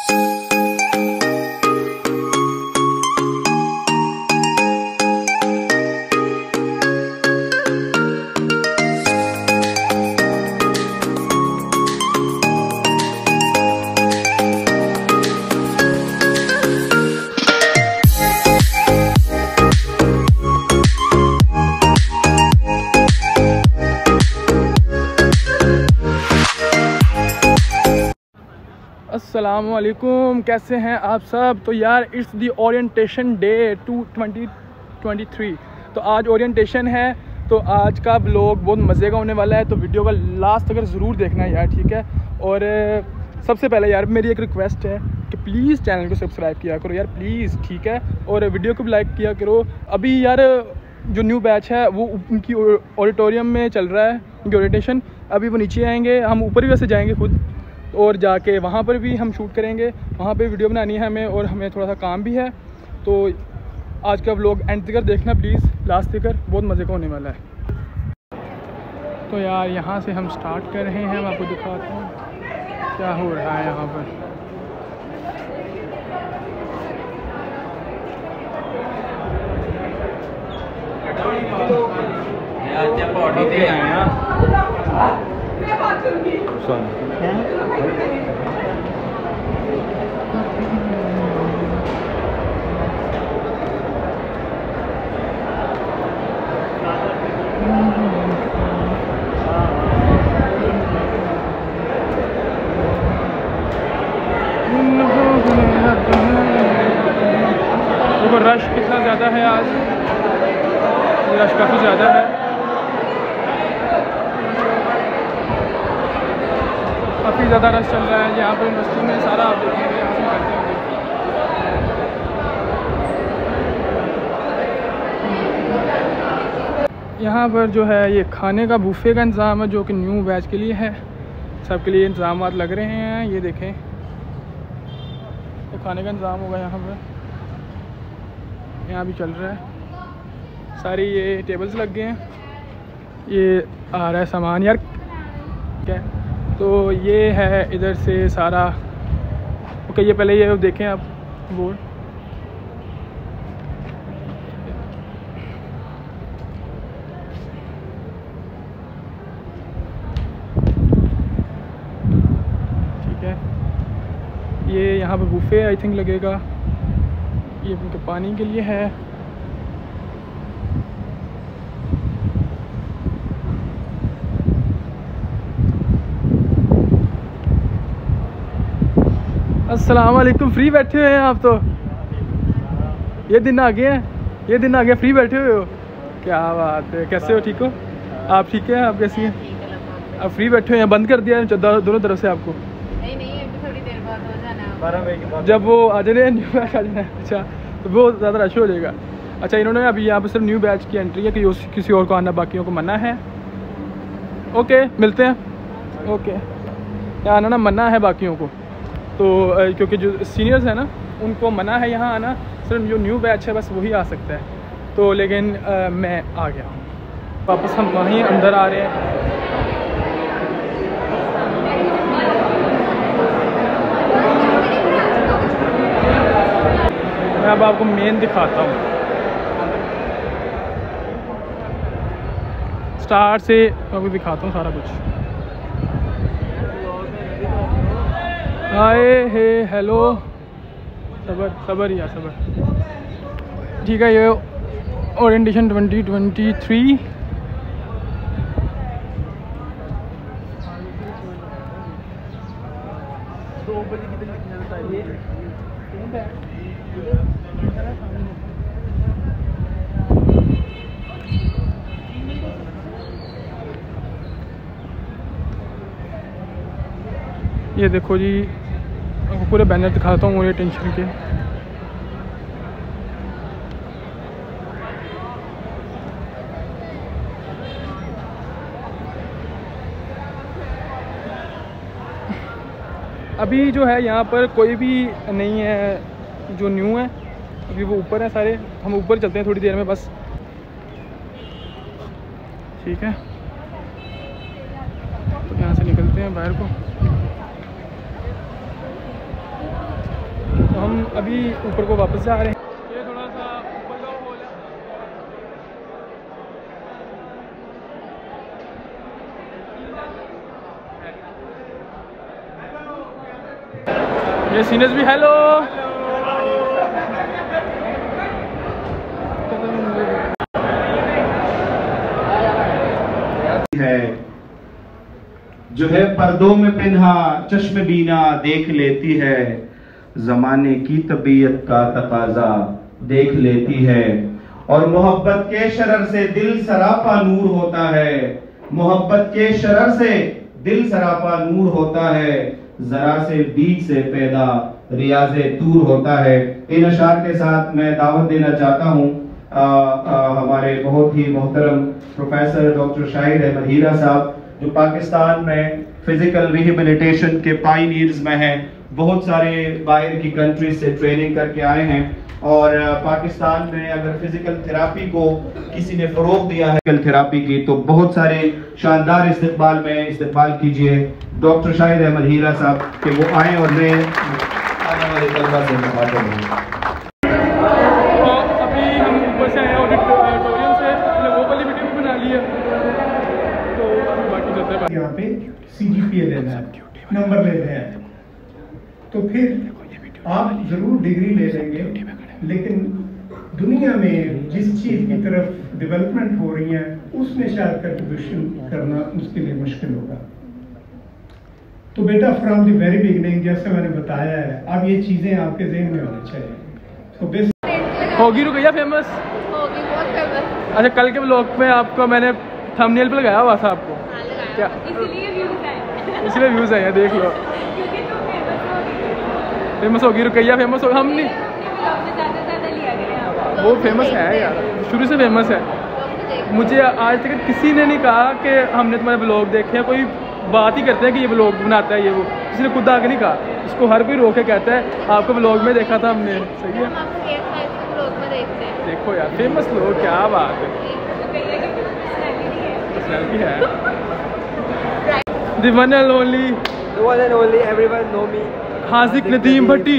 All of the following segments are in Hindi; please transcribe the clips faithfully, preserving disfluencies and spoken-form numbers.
अस्सलामुअलैकुम, कैसे हैं आप सब। तो यार it's the orientation day two twenty twenty three. तो आज ओरिएंटेशन है, तो आज का ब्लॉग बहुत मज़े का होने वाला है। तो वीडियो का लास्ट तक ज़रूर देखना है यार, ठीक है। और सबसे पहले यार मेरी एक रिक्वेस्ट है कि प्लीज़ चैनल को सब्सक्राइब किया करो यार, प्लीज़, ठीक है। और वीडियो को भी लाइक किया करो। अभी यार जो न्यू बैच है वो उनकी ऑडिटोरियम में चल रहा है, उनकी ओरिएंटेशन। अभी वो नीचे आएंगे, हम ऊपर भी वैसे जाएंगे खुद, और जाके वहाँ पर भी हम शूट करेंगे। वहाँ पे वीडियो बनानी है हमें, और हमें थोड़ा सा काम भी है। तो आज का व्लॉग एंड तक देखना प्लीज़, लास्ट तक, बहुत मज़े का होने वाला है। तो यार यहाँ से हम स्टार्ट कर रहे हैं, मैं आपको दिखाता हूँ क्या हो रहा है यहाँ पर। देखो रश कितना ज़्यादा है आज, रश काफ़ी ज़्यादा है, काफ़ी ज़्यादा रश चल रहा है यहाँ पर यूनिवर्सिटी में। सारा आप देखेंगे यहाँ से करते होंगे। यहाँ पर जो है ये खाने का बुफे का इंतज़ाम है, जो कि न्यू बैच के लिए है। सबके लिए इंतज़ाम लग रहे हैं, ये देखें, तो खाने का इंतज़ाम होगा यहाँ पर, यहाँ भी चल रहा है। सारी ये टेबल्स लग गए हैं, ये आ रहा है सामान यार, क्या है। तो ये है इधर से सारा। ओके, ये पहले ये देखें आप बोर्ड, ठीक है। ये यहाँ पे बुफे आई थिंक लगेगा, ये उनके पानी के लिए है। अस्सलाम वालेकुम, फ्री बैठे हुए हैं आप तो। ये दिन आ गए हैं, ये दिन आ गया, फ्री बैठे हुए हो, क्या बात है। कैसे हो, ठीक हो आप? ठीक है, आप कैसी हैं? आप फ्री बैठे हुए हैं, बंद कर दिया है दोनों तरफ से आपको? नहीं नहीं, अभी थोड़ी देर बाद हो जाना, बारह बजे के बाद, जब वो आ जाने न्यू बैच आ जाना है। अच्छा, तो बहुत ज़्यादा रश हो जाएगा। अच्छा, इन्होंने अभी यहाँ पर सिर्फ न्यू बैच की एंट्री है कि किसी और को आना, बाकियों को मना है। ओके, मिलते हैं। ओके, यहाँ आना ना मना है बाकियों को, तो क्योंकि जो सीनियर्स हैं ना उनको मना है यहाँ आना, सिर्फ जो न्यू बैच है बस वही आ सकता है। तो लेकिन आ, मैं आ गया हूँ वापस, हम वहीं अंदर आ रहे हैं। मैं अब आपको मेन दिखाता हूँ, स्टार्ट से आपको दिखाता हूँ सारा कुछ। हाय हे हेलो, सबर सबर या सबर, ठीक है। ये ओरिएंटेशन ट्वेंटी ट्वेंटी थ्री। ये देखो जी, आपको पूरे बैनर दिखाता हूँ ओरिएंटेशन के। अभी जो है यहाँ पर कोई भी नहीं है जो न्यू है, अभी वो ऊपर है सारे। हम ऊपर चलते हैं थोड़ी देर में बस, ठीक है। तो यहाँ से निकलते हैं बाहर को। हम अभी ऊपर को वापस जा रहे हैं। ये थोड़ा सा ऊपर का हॉल है। ये सीनियर्स भी हेलो है जो है पर्दों में पिन्हा चश्म बीना देख लेती है, जमाने की तबीयत का तकाजा देख लेती है। और मोहब्बत के शरर से दिल सरापा नूर होता है, मोहब्बत के शरर से दिल सरापा नूर होता है, जरा से बीच से पैदा रियाज़े तूर होता है। इन अशार के साथ मैं दावत देना चाहता हूँ हमारे बहुत ही मोहतरम प्रोफेसर डॉक्टर शाहिद अहमद हीरा साहब, जो पाकिस्तान में फिजिकल रिहेबिलिटेशन के पायनियर्स में हैं, बहुत सारे बाहर की कंट्रीज से ट्रेनिंग करके आए हैं। और पाकिस्तान में अगर फिजिकल थेरापी को किसी ने फरोग दिया है फिजिकल थेरापी की, तो बहुत सारे शानदार इस्तेमाल में इस्तेमाल कीजिए डॉक्टर शाहिद अहमद हीरा साहब कि वो आए और नए आने वाले तलबा से मुखातिब हों। यहाँ पे सी जी पी ए लेना है, नंबर लेने हैं, तो फिर आप जरूर डिग्री ले लेंगे, लेकिन दुनिया में जिस चीज की तरफ डेवलपमेंट हो रही है उसमें शायद कंट्रीब्यूशन करना उसके लिए मुश्किल होगा। तो बेटा फ्रॉम द वेरी बिगिनिंग जैसे मैंने बताया है, अब ये चीजें आपके ज़हन में होनी चाहिए। तो बेसिक होगी रुकैया फेमस होगी, बहुत फेमस। अच्छा, कल के ब्लॉग में आपको मैंने थंबनेल पे लगाया हुआ था आपको, क्या इसलिए व्यूज आए इसलिए व्यूज आए हैं, देख लो। क्योंकि तुम फेमस होगी, फेमस होगी रुकैया फेमस हो, हम नहीं ज्यादा ज्यादा लिया गया। वो फेमस है यार, शुरू से फेमस है। मुझे आज तक किसी ने नहीं कहा कि हमने तुम्हारे ब्लॉग देखे हैं, कोई बात ही करते हैं कि ये ब्लॉग बनाता है ये वो, किसी ने खुद आके नहीं कहा। इसको हर कोई रोके कहता है आपको ब्लॉग में देखा था हमने। सही है, देखो यार फेमस लोग, क्या बात है, पर्सनैलिटी है। The one and only, the one and only, everyone know me. Hazik Nadeem भट्टी।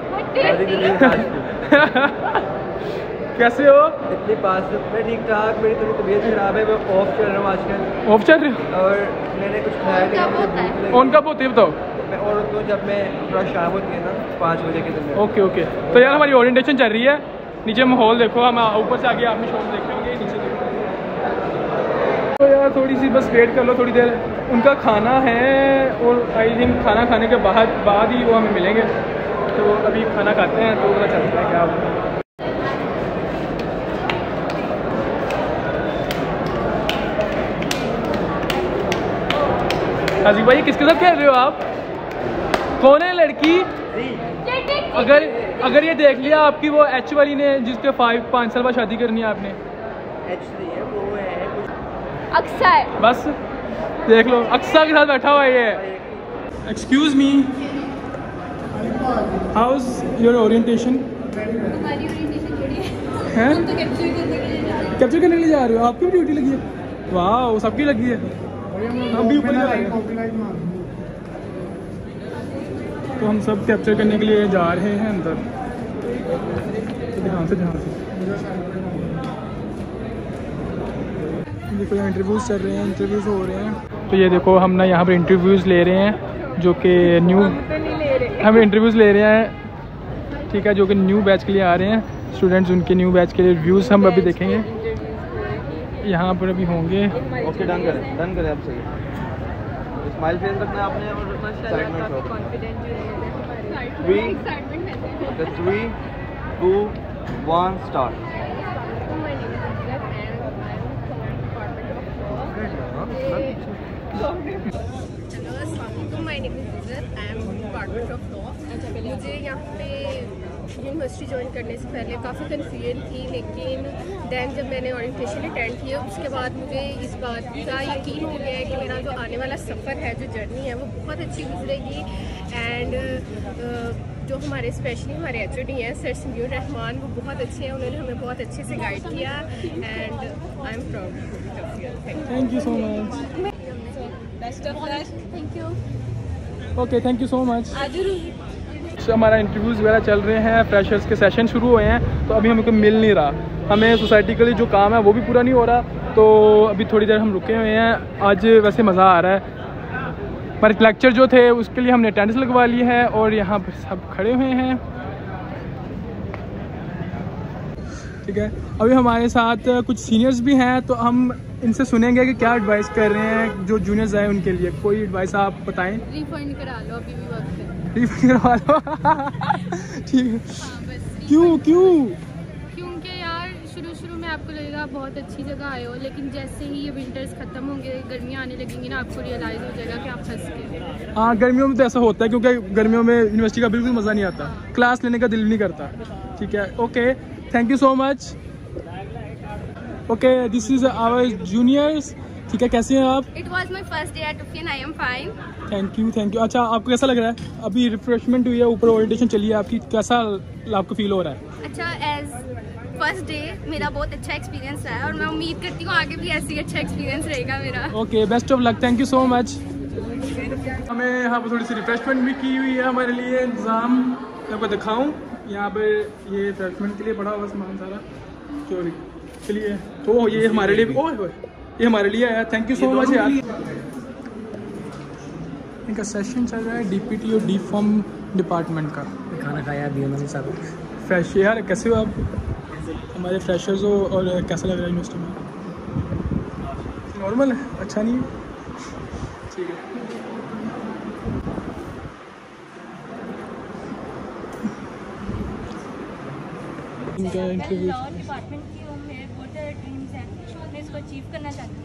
कैसे हो? इतनी पास मैं ठीक ठाक, मेरी थोड़ी तबीयत खराब है, मैं ऑफ चल रहा हूँ आजकल। ऑफ चल रहे हो? और मैंने कुछ खाया नहीं, मुझे भूख लगी। ऑन कब होती है बताओ? मैं और तो जब मैं थोड़ा शाम होती है ना पाँच बजे के दिन। ओके ओके, तो यार हमारी ओरिएंटेशन चल रही है, नीचे माहौल देखो, हम ऊपर से आगे आपने शॉप देखे होंगे, नीचे देखो। तो यार थोड़ी सी बस वेट कर लो थोड़ी देर, उनका खाना है और आई थिंक खाना खाने के बाद बाद ही वो हमें मिलेंगे। तो अभी खाना खाते हैं तो पता चलता है क्या होगा। हाजी भाई किसके साथ खेल रहे हो आप? कौन है लड़की? अगर अगर ये देख लिया आपकी वो एच वाली ने जिसके फाइव पाँच साल बाद शादी करनी है आपने। एच नहीं है वो है अक्सर, बस देख लो अक्सर के साथ बैठा हुआ है ये। Excuse me, how is your orientation? तुम्हारी ओरिएंटेशन थोड़ी है, हैं? तुम तो कैप्चर करने के लिए जा रहे हो। कैप्चर करने के लिए जा रहे हो? आपकी भी ड्यूटी लगी है? वाह, सबकी लगी है, हम भी ऊपर जा रहे हैं। तो हम सब कैप्चर करने के लिए जा रहे हैं अंदर। तो ध्यान से ध्यान से देखो, यहाँ इंटरव्यूज़ चल रहे हैं, इंटरव्यूज़ हो रहे हैं। तो ये देखो हम ना यहाँ पर इंटरव्यूज़ ले रहे हैं, जो कि न्यू हम इंटरव्यूज़ ले रहे हैं, ठीक है, जो कि न्यू बैच के लिए आ रहे हैं स्टूडेंट्स, उनके न्यू बैच के लिए रिव्यूज़ हम अभी देखेंगे यहाँ पर अभी होंगे। ओके, डन करें डन करें आप सही। स्माइल फेस रखना है आपने और रखना three three two one start. My name is Izzat, I am department of law. मुझे यहाँ पे यूनिवर्सिटी ज्वाइन करने से पहले काफ़ी कन्फ्यूजन थी, लेकिन दैन जब मैंने ओरिएंटेशन अटेंड किया उसके बाद मुझे इस बात का यकीन हो गया है कि मेरा जो आने वाला सफ़र है, जो जर्नी है, वो बहुत अच्छी गुजरेगी। एंड जो हमारे स्पेशली हमारे एच ओ डी हैं सर समीउर रहमान, वो बहुत अच्छे हैं, उन्होंने हमें बहुत अच्छे से गाइड किया and I am proud. Thank you so much, best of luck. Thank you. Okay thank you so much. कुछ हमारा इंटरव्यूज़ वगैरह चल रहे हैं, फ्रेशर्स के सेशन शुरू हुए हैं, तो अभी हमें कोई मिल नहीं रहा। हमें सोसाइटी के लिए जो काम है वो भी पूरा नहीं हो रहा, तो अभी थोड़ी देर हम रुके हुए हैं। आज वैसे मज़ा आ रहा है, पर लेक्चर जो थे उसके लिए हमने अटेंडेंस लगवा ली है और यहाँ पर सब खड़े हुए हैं। ठीक है, अभी हमारे साथ कुछ सीनियर्स भी हैं, तो हम इनसे सुनेंगे कि क्या एडवाइस कर रहे हैं जो जूनियर्स आए उनके लिए। कोई एडवाइस आप बताएं। रिफंड करा लो, अभी भी वक्त है। रिफंड करवा लो। ठीक है। हाँ, बस क्यों क्यों क्योंकि यार शुरू शुरू में आपको लगेगा बहुत अच्छी जगह आए हो, लेकिन जैसे ही ये विंटर्स खत्म होंगे, गर्मियाँ आने लगेंगी ना, आपको रियलाइज़ हो जाएगा कि आप फंस गए। हाँ, गर्मियों में तो ऐसा होता है, क्योंकि गर्मियों में यूनिवर्सिटी का बिल्कुल मज़ा नहीं आता, क्लास लेने का दिल नहीं करता। ठीक है, okay, thank you so much. Okay, this is our juniors. ठीक है, कैसे हैं आप? It was my first day at उफियन, I am fine. Thank you thank you. अच्छा, आपको कैसा लग रहा है? अभी रिफ्रेशमेंट हुई है, ऊपर ओरिएंटेशन चली है आपकी, कैसा आपको फील हो रहा है? अच्छा, एज फर्स्ट डे मेरा बहुत अच्छा एक्सपीरियंस रहा है और मैं उम्मीद करती हूँ आगे भी ऐसी अच्छा एक्सपीरियंस रहेगा मेरा। Okay, best of luck, thank you so much. हमें यहाँ पर थोड़ी सी रिफ्रेशमेंट भी की हुई है हमारे लिए इंतज़ाम। मैं आपको दिखाऊँ, यहाँ पर ये रिफ्रेशमेंट के लिए पड़ा हुआ सामान सारा। चोरी चलिए, तो ये हमारे लिए भी, ओह ये हमारे लिए आया, थैंक यू सो मच यार। इनका सेशन चल रहा है डीपीटी और डी फॉर्म डिपार्टमेंट का। खाना खाया अभी उन्होंने सब। फ्रेश यार, कैसे हो आप? हमारे फ्रेशर्स हो, और कैसा लग रहा है यूनिवर्सिटी में? नॉर्मल है, अच्छा नहीं है? ठीक है। इनका इंटरव्यू डिपार्टमेंट की वो मेरे बहुत ड्रीम्स हैं, मैं इसको अचीव करना चाहती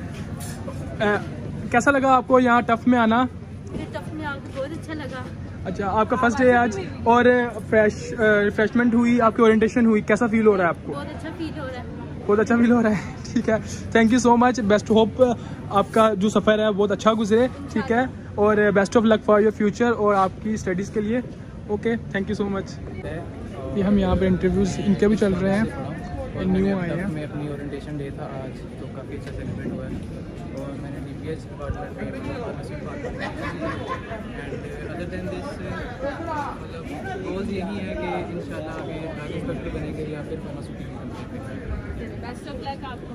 हूँ। कैसा लगा आपको यहाँ टफ में आना? मुझे टफ में आकर बहुत अच्छा लगा। अच्छा, आपका फर्स्ट डे आज और फ्रेश रिफ्रेशमेंट हुई, आपकी ओरिएंटेशन हुई, कैसा फील हो रहा है आपको? बहुत अच्छा फील हो रहा है। बहुत अच्छा फील हो रहा है। ठीक है, thank you so much. Best hope आपका जो सफ़र है बहुत अच्छा गुजरे। ठीक है, और best of luck for your future और आपकी स्टडीज़ के लिए। Okay, thank you so much. ये हम यहाँ पे इंटरव्यूज़ इनके भी चल रहे हैं, न्यू आए हैं। में अपनी ओरिएंटेशन डे था आज, तो काफ़ी अच्छा सेलिब्रेट हुआ है और मैंने डीपीएच डिपार्टमेंट में pharmacy department and other than this मतलब गोल्स यही है कि इंशाल्लाह आगे ड्रग इंस्पेक्टर बनेंगे या फिर फार्मास्यूटिकल कंपनी में। बेस्ट ऑफ लक आपको।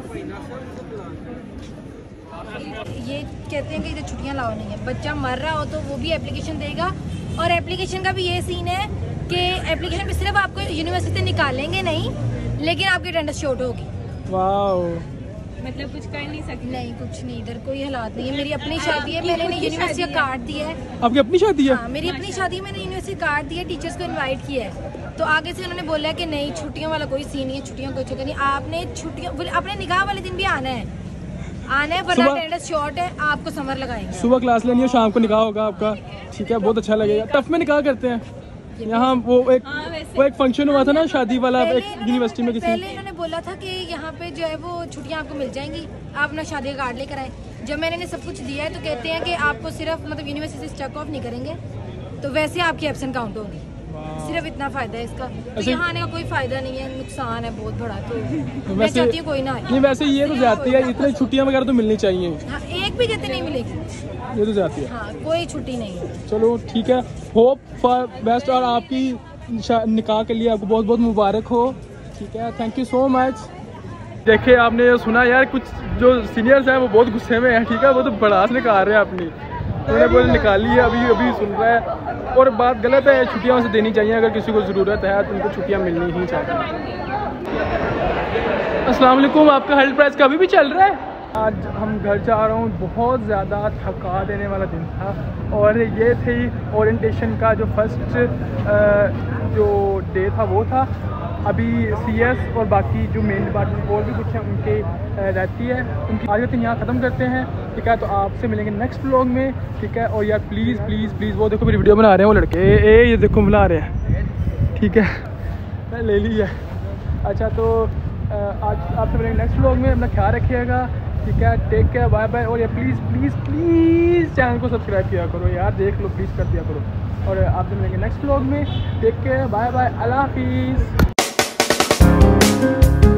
ये कहते हैं कि इधर छुट्टियां लाओ नहीं है, बच्चा मर रहा हो तो वो भी एप्लीकेशन देगा, और एप्लीकेशन का भी ये सीन है कि एप्लीकेशन पे सिर्फ आपको यूनिवर्सिटी से निकालेंगे नहीं, लेकिन आपकी अटेंडेंस शॉर्ट होगी। वाओ, मतलब कुछ कर नहीं सकते? नहीं, कुछ नहीं, इधर कोई हालात नहीं है। मेरी अपनी शादी है, मैंने यूनिवर्सिटी का कार्ड दिया है। आपकी अपनी शादी है? हाँ, मेरी अपनी शादी है, मैंने यूनिवर्सिटी कार्ड दिया, टीचर्स को इनवाइट किया है। तो आगे से उन्होंने बोला कि नहीं, छुट्टियों वाला कोई सीन नहीं है, छुट्टियों कोई चक्कर नहीं, आपने छुट्टियों अपने निकाह वाले दिन भी आना है, आना है, वरना अटेंडेंस शॉर्ट है, आपको समर लगाएंगे। सुबह क्लास लेनी है, शाम को निकाह होगा आपका। ठीक है, बहुत अच्छा लगेगा। टफ में निकाह करते हैं यहाँ। वो एक वो एक फंक्शन हुआ था ना शादी वाला, एक यूनिवर्सिटी में किसी। पहले इन्होंने बोला था कि यहाँ पे जो है वो छुट्टियाँ आपको मिल जाएंगी, आप अपना शादी का कार्ड लेकर आए। जब मैंने सब कुछ दिया है तो कहते हैं कि आपको सिर्फ मतलब यूनिवर्सिटी से स्टक ऑफ नहीं करेंगे, तो वैसे आपकी एब्सेंट काउंट होगी। सिर्फ इतना फायदा है इसका, तो यहाँ आने का कोई फायदा नहीं है, नुकसान है बहुत बड़ा। तो मैं चाहती हूँ कोई ना आए। नहीं, वैसे ये तो जाती है, इतनी छुट्टियाँ वगैरह तो मिलनी चाहिए। हाँ, एक भी कहते नहीं मिलेगी, ये तो जाती है। हाँ, कोई छुट्टी नहीं है। चलो ठीक है, होप फॉर बेस्ट, और आपकी निकाह के लिए आपको बहुत बहुत मुबारक हो। ठीक है, थैंक यू सो मच। देखिए, आपने ये सुना यार, कुछ जो सीनियर्स हैं वो बहुत गुस्से में हैं। ठीक है, वो तो बड़ास निकाल रहे हैं अपनी, उन्होंने बोले निकाली है, अभी अभी सुन रहा है। और बात गलत है, छुट्टियाँ उसे देनी चाहिए, अगर किसी को ज़रूरत है तो उनको छुट्टियाँ मिलनी ही चाहिए। अस्सलाम वालेकुम, आपका हेल्थ प्राइस का अभी भी चल रहा है? आज हम घर जा रहा हूँ, बहुत ज़्यादा थका देने वाला दिन था, और ये थी ओरिएंटेशन का जो फर्स्ट जो डे था वो था। अभी सीएस और बाकी जो मेन डिपार्टमेंट और भी कुछ है उनके रहती है, उनकी आज तो यहाँ ख़त्म करते हैं। ठीक है, तो आपसे मिलेंगे नेक्स्ट व्लॉग में। ठीक है, और यार प्लीज़ प्लीज़ प्लीज़, वो देखो मेरी वीडियो बना रहे हैं वो लड़के, ए ये देखो बुला रहे हैं। ठीक है, मैं ले ली है। अच्छा, तो आज आपसे मिलेंगे नेक्स्ट व्लॉग में, अपना ख्याल रखिएगा। ठीक है, टेक केयर, बाय बाय। और यार प्लीज़ प्लीज़ प्लीज़ चैनल को सब्सक्राइब किया करो यार, देख लो प्लीज़, कर दिया करो। और आपसे मिलेंगे नेक्स्ट व्लॉग में, टेक केयर, बाय बाय, अल्लाह हाफिज़।